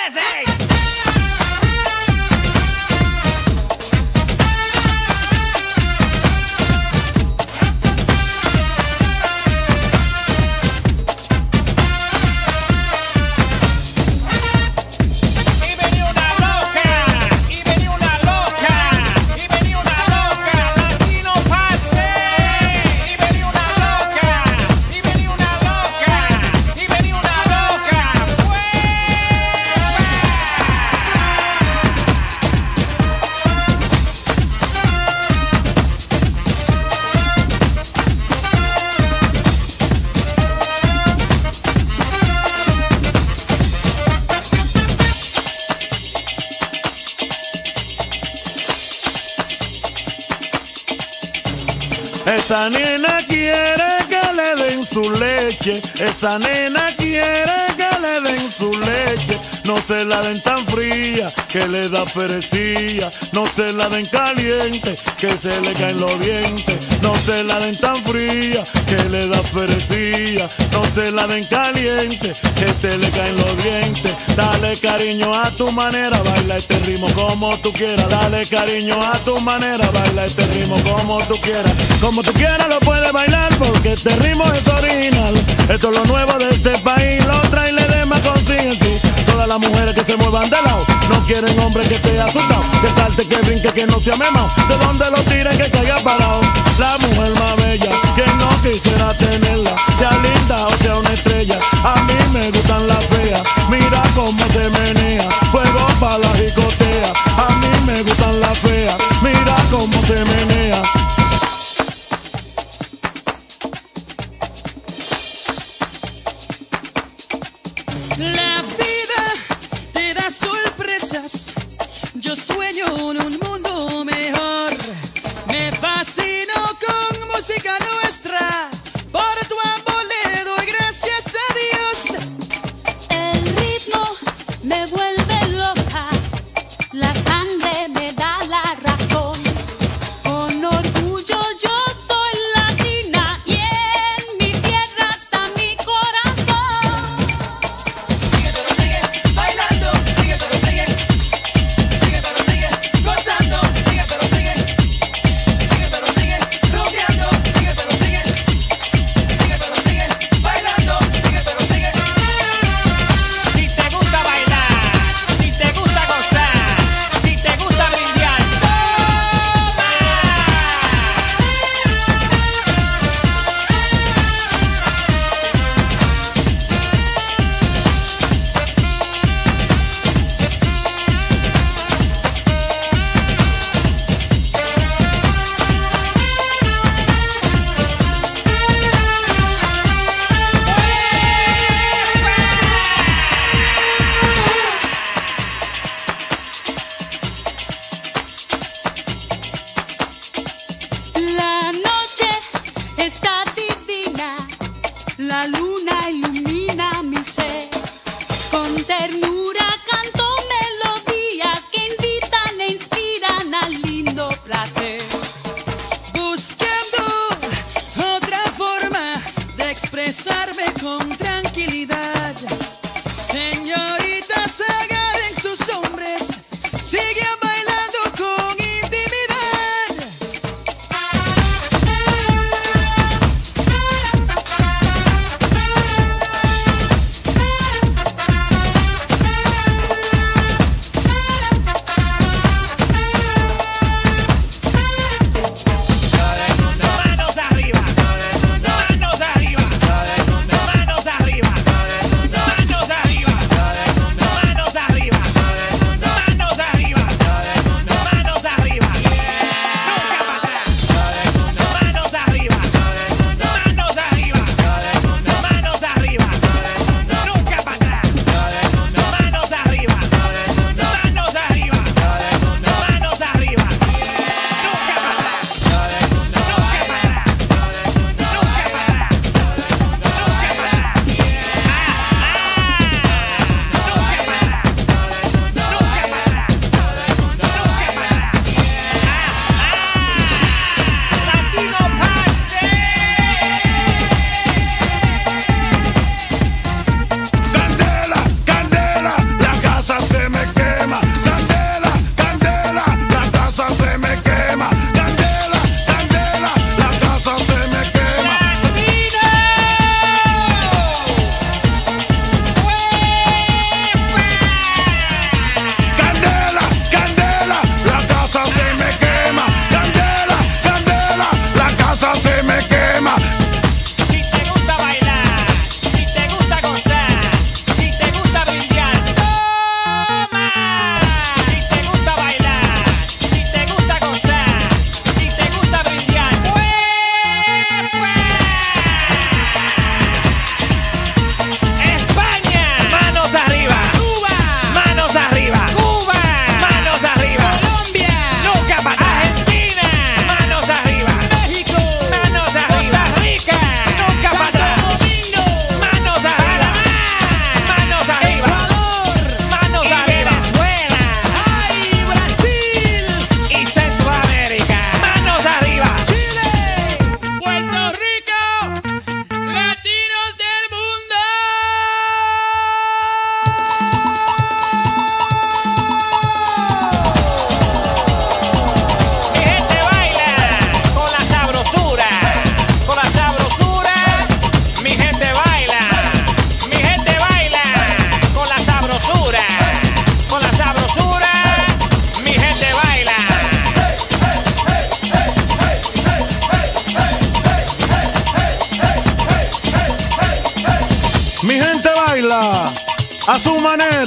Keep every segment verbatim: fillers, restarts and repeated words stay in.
Esa nena quiere que le den su leche, esa nena quiere que le den su leche. No se la den tan fría que le da perecilla, no se la den caliente que se le caen los dientes. No se la den tan fría que le da perecilla, no se la den caliente que se le caen los dientes. Dale cariño a tu manera, baila este ritmo como tú quieras. Dale cariño a tu manera, baila este ritmo como tú quieras. Como tú quieras lo puedes bailar porque este ritmo es original. Esto es lo nuevo de este país, lo trae y le de más conciencia. Todas las mujeres que se muevan de lado no quieren hombre que esté asustado, que salte, que brinque, que no sea memao, de donde lo tiren que caiga parado. La mujer más bella, que no quisiera tenerla, sea linda o sea una estrella, a mí me gustan las feas. Mira cómo se menea, fuego para la jicotea. A mí me gustan las feas, mira cómo se menea. La vida te da sorpresas, yo sueño en un mundo mejor. Me fascino con música nuestra, por tu amor le doy gracias a Dios. El ritmo me vuelve loca, la sangre me da la razón. Con orgullo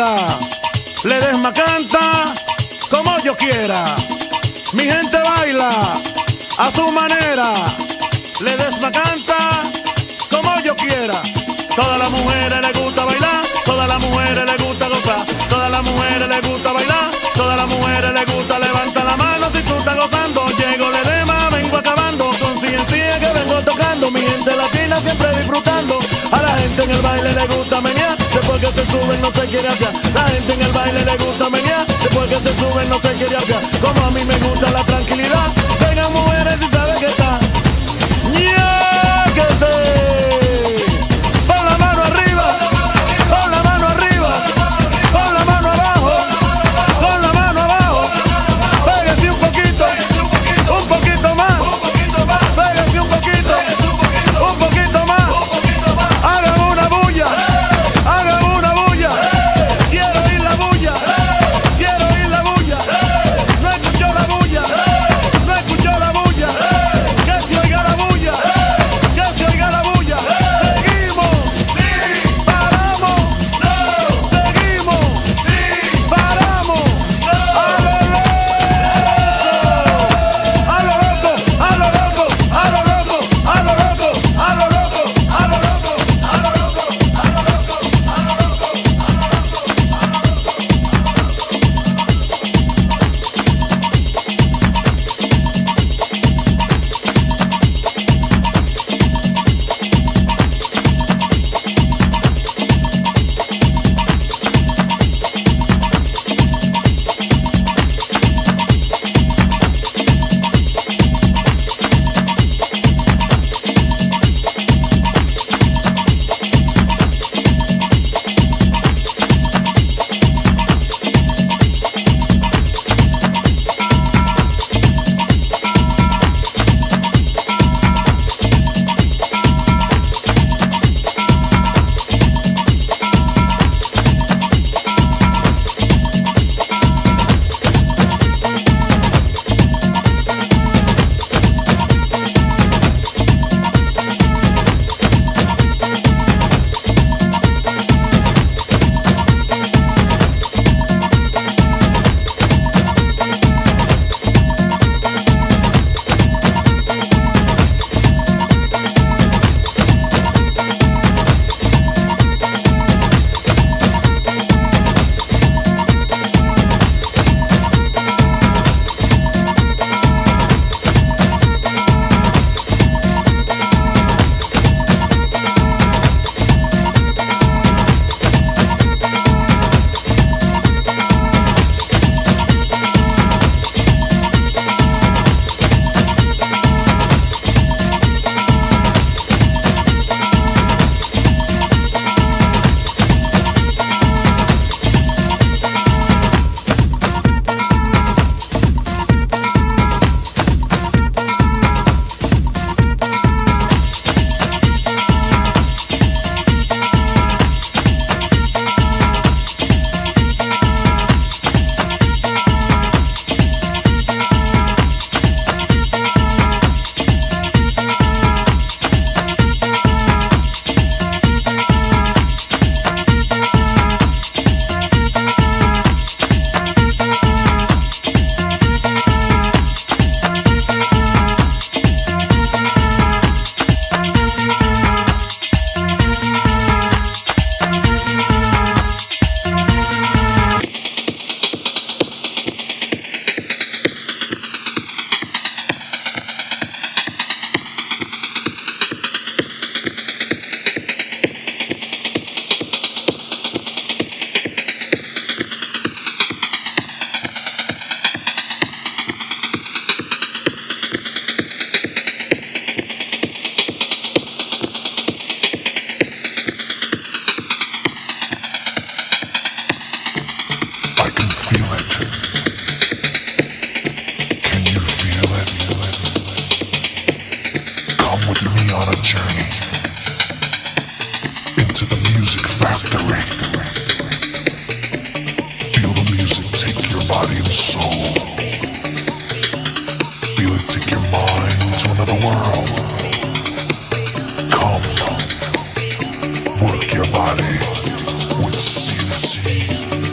baila, Ledesma canta como yo quiera. Mi gente baila a su manera, Ledesma canta como yo quiera. Todas las mujeres les gusta bailar, todas las mujeres les gusta gozar, todas las mujeres les gusta bailar, todas las mujeres les gusta levantar la mano si tú estás gozando. Llego Ledesma, vengo acabando, con ciencia que vengo tocando, mi gente latina siempre disfrutando. A la gente en el baile le gusta menear, después que se suben no se quiere hacer. La gente en el baile le gusta menear, después que se suben no se quiere hacer. Como a mí me gusta la tranquilidad, vengan mujeres y saben que está. ¡Ñáquete! Pon la mano arriba, pon la mano arriba, pon la mano abajo, pon la mano abajo. Pégase un poquito, un poquito más, pégase un poquito, un poquito más. Hagan una bulla, hagan una bulla. Quiero oír la bulla, quiero oír la bulla. No escucho la bulla, no escucho la bulla. Que se oiga la bulla, que se oiga la bulla. Seguimos, sí, paramos, no. Seguimos, sí, paramos, no. A lo loco, a lo loco, a lo loco, a lo loco, a lo loco, a lo loco, a lo loco, a lo loco, a lo loco, a lo loco, a lo body and soul. Feel it take your mind to another world. Come, work your body with C N C.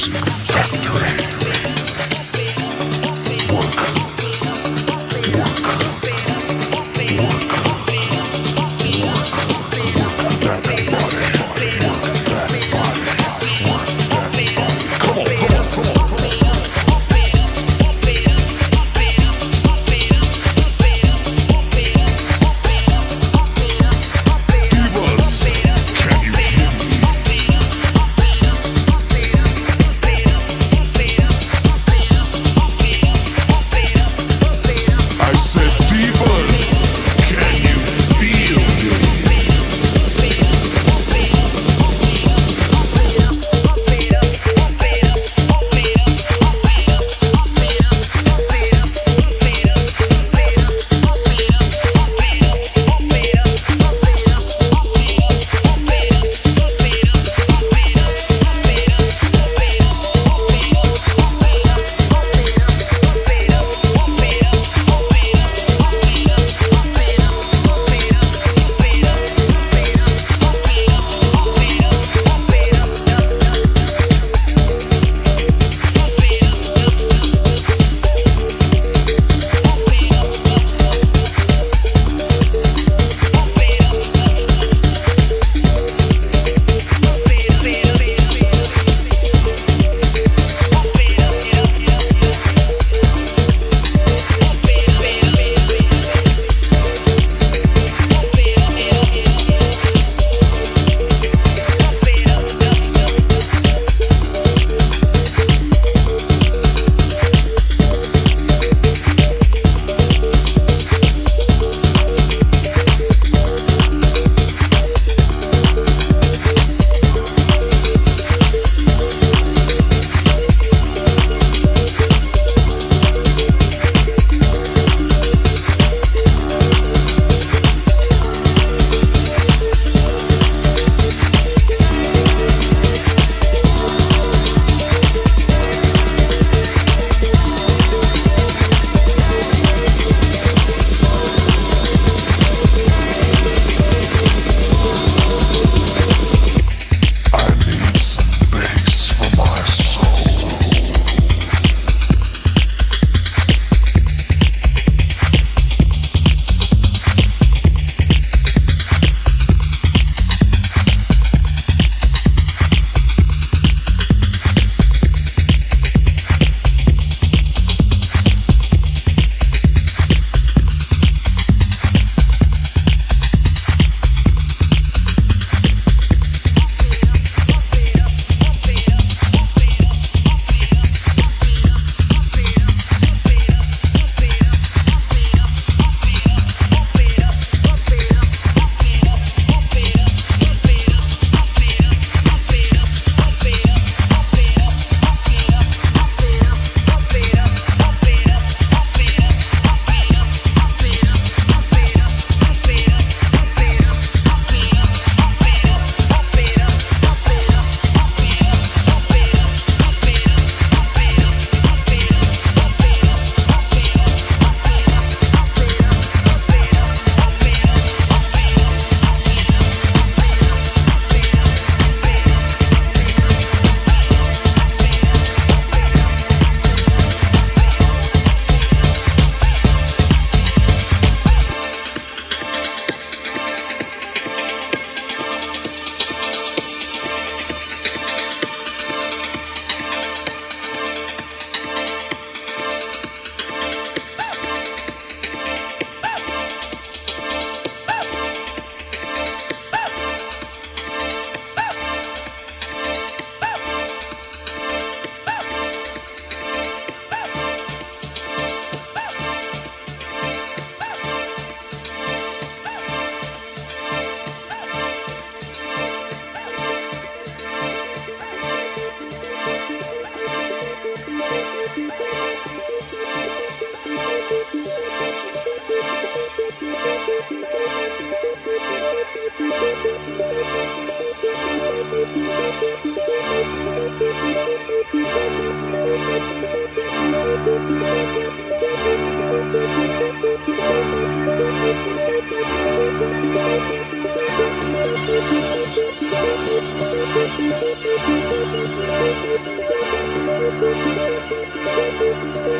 Thank you.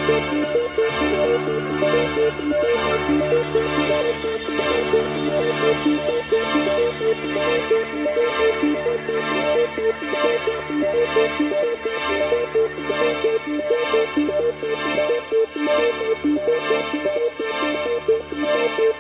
Thank you.